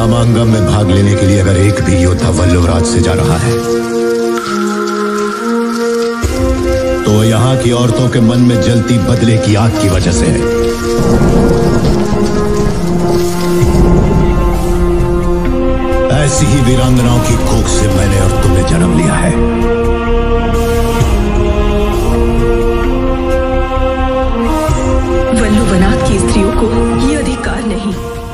समागम में भाग लेने के लिए अगर एक भी योद्धा वल्लभराज से जा रहा है तो यहाँ की औरतों के मन में जलती बदले की आग की वजह से है। ऐसी ही वीरांगनाओं की कोख से मैंने और तुमने जन्म लिया है। वल्लभनाथ की स्त्रियों को ये अधिकार नहीं।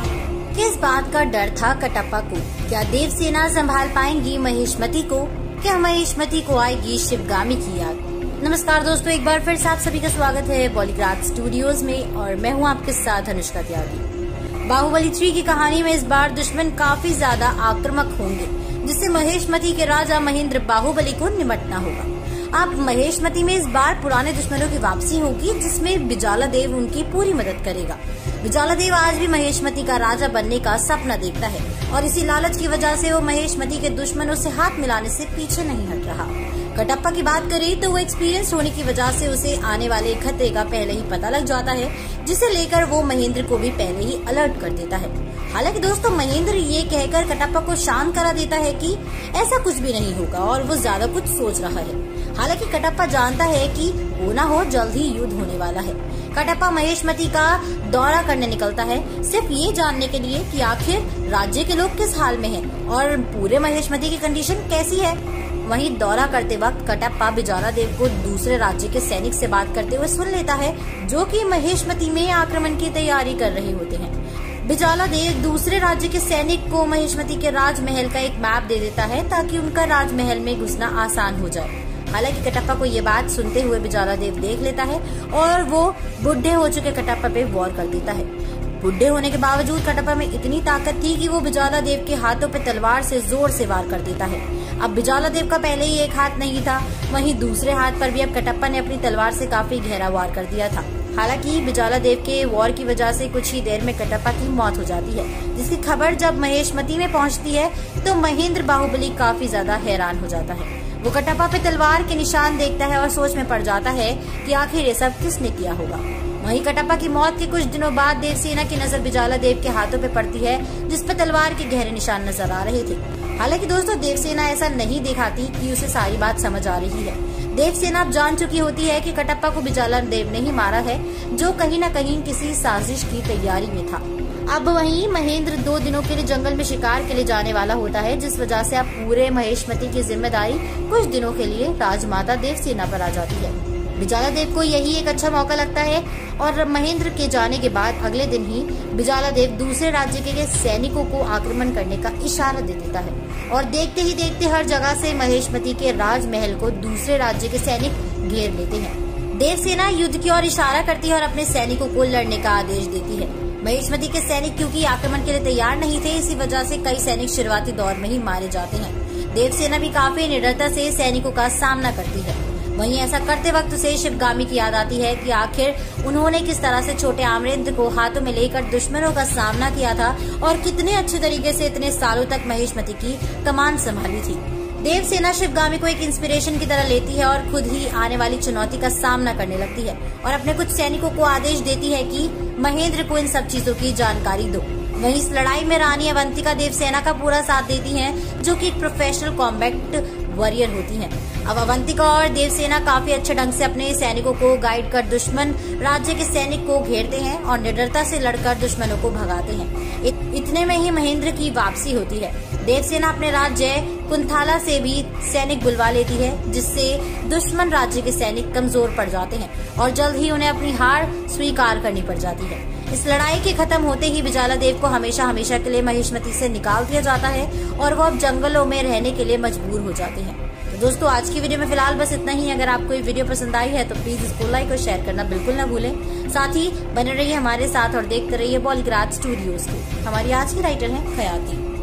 किस बात का डर था कटप्पा को? क्या देवसेना संभाल पाएंगी महेशमती को? क्या महेशमती को आएगी शिवगामी की याद? नमस्कार दोस्तों, एक बार फिर से आप सभी का स्वागत है बॉलीग्राड स्टूडियोज में और मैं हूं आपके साथ अनुष्का त्यागी। बाहुबली 3 की कहानी में इस बार दुश्मन काफी ज्यादा आक्रामक होंगे, जिससे महेशमती के राजा महेंद्र बाहुबली को निपटना होगा। अब महेशमती में इस बार पुराने दुश्मनों की वापसी होगी, जिसमें बिजाला देव उनकी पूरी मदद करेगा। बिजाला देव आज भी महेशमती का राजा बनने का सपना देखता है और इसी लालच की वजह से वो महेशमती के दुश्मनों से हाथ मिलाने से पीछे नहीं हट रहा। कटप्पा की बात करें तो वो एक्सपीरियंस होने की वजह से उसे आने वाले खतरे का पहले ही पता लग जाता है, जिसे लेकर वो महेंद्र को भी पहले ही अलर्ट कर देता है। हालांकि दोस्तों, महेंद्र ये कहकर कटप्पा को शांत करा देता है कि ऐसा कुछ भी नहीं होगा और वो ज्यादा कुछ सोच रहा है। हालांकि कटप्पा जानता है कि हो ना हो जल्द ही युद्ध होने वाला है। कटप्पा महेशमती का दौरा करने निकलता है, सिर्फ ये जानने के लिए कि आखिर राज्य के लोग किस हाल में हैं और पूरे महेशमती की कंडीशन कैसी है। वहीं दौरा करते वक्त कटप्पा बिजाला देव को दूसरे राज्य के सैनिक से बात करते हुए सुन लेता है, जो कि महेशमती में आक्रमण की तैयारी कर रहे होते हैं। बिजाला देव दूसरे राज्य के सैनिक को महेशमती के राजमहल का एक मैप दे देता है ताकि उनका राजमहल में घुसना आसान हो जाए। हालांकि कटप्पा को ये बात सुनते हुए बिजाला देव देख लेता है और वो बुढ़े हो चुके कटप्पा पे वॉर कर देता है। बुढ़े होने के बावजूद कटप्पा में इतनी ताकत थी कि वो बिजाला देव के हाथों पे तलवार से जोर से वार कर देता है। अब बिजाला देव का पहले ही एक हाथ नहीं था, वहीं दूसरे हाथ पर भी अब कटप्पा ने अपनी तलवार से काफी गहरा वार कर दिया था। हालांकि बिजाला देव के वॉर की वजह से कुछ ही देर में कटप्पा की मौत हो जाती है, जिसकी खबर जब महेशमती में पहुंचती है तो महेंद्र बाहुबली काफी ज्यादा हैरान हो जाता है। वो कटप्पा पे तलवार के निशान देखता है और सोच में पड़ जाता है कि आखिर ये सब किसने किया होगा। वहीं कटप्पा की मौत के कुछ दिनों बाद देवसेना की नजर बिजाला देव के हाथों पे पड़ती है, जिस पर तलवार के गहरे निशान नजर आ रहे थे। हालांकि दोस्तों, देवसेना ऐसा नहीं दिखाती कि उसे सारी बात समझ आ रही है। देवसेना अब जान चुकी होती है कि कटप्पा को बिजाला देव ने ही मारा है, जो कहीं न कहीं किसी साजिश की तैयारी में था। अब वहीं महेंद्र 2 दिनों के लिए जंगल में शिकार के लिए जाने वाला होता है, जिस वजह से अब पूरे महेशमती की जिम्मेदारी कुछ दिनों के लिए राजमाता देवसेना पर आ जाती है। बिजाला देव को यही एक अच्छा मौका लगता है और महेंद्र के जाने के बाद अगले दिन ही बिजाला देव दूसरे राज्य के सैनिकों को आक्रमण करने का इशारा दे देता है और देखते ही देखते हर जगह से महेशमती के राजमहल को दूसरे राज्य के सैनिक घेर लेते हैं। देवसेना युद्ध की ओर इशारा करती है और अपने सैनिकों को लड़ने का आदेश देती है। महेशमती के सैनिक क्योंकि आक्रमण के लिए तैयार नहीं थे, इसी वजह से कई सैनिक शुरुआती दौर में ही मारे जाते हैं। देवसेना भी काफी निडरता से सैनिकों का सामना करती है। वहीं ऐसा करते वक्त उसे शिवगामी की याद आती है कि आखिर उन्होंने किस तरह से छोटे आमरेंद्र को हाथों में लेकर दुश्मनों का सामना किया था और कितने अच्छे तरीके से इतने सालों तक महेशमती की कमान संभाली थी। देवसेना शिवगामी को एक इंस्पिरेशन की तरह लेती है और खुद ही आने वाली चुनौती का सामना करने लगती है और अपने कुछ सैनिकों को आदेश देती है कि महेंद्र को इन सब चीजों की जानकारी दो। वहीं इस लड़ाई में रानी अवंतिका देवसेना का पूरा साथ देती हैं, जो कि एक प्रोफेशनल कॉम्बैट वॉरियर होती हैं। अब अवंतिका और देवसेना काफी अच्छे ढंग से अपने सैनिकों को गाइड कर दुश्मन राज्य के सैनिक को घेरते हैं और निडरता से लड़कर दुश्मनों को भगाते हैं। इतने में ही महेंद्र की वापसी होती है। देवसेना अपने राज्य कुंथाला से भी सैनिक बुलवा लेती है, जिससे दुश्मन राज्य के सैनिक कमजोर पड़ जाते हैं और जल्द ही उन्हें अपनी हार स्वीकार करनी पड़ जाती है। इस लड़ाई के खत्म होते ही बिजाला देव को हमेशा हमेशा के लिए महेशमती से निकाल दिया जाता है और वो अब जंगलों में रहने के लिए मजबूर हो जाते हैं। तो दोस्तों, आज की वीडियो में फिलहाल बस इतना ही। अगर आपको ये वीडियो पसंद आई है तो प्लीज इसको लाइक और शेयर करना बिल्कुल न भूलें। साथ ही बने रहिए हमारे साथ और देखते रहिए बॉलीग्राड स्टूडियोज को। हमारी आज की राइटर है खयाती।